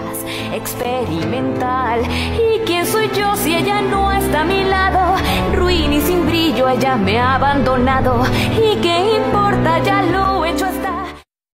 experimental. ¿Y quién soy yo si ella no está a mi lado? Ruin y sin brillo ella me ha abandonado. ¿Y qué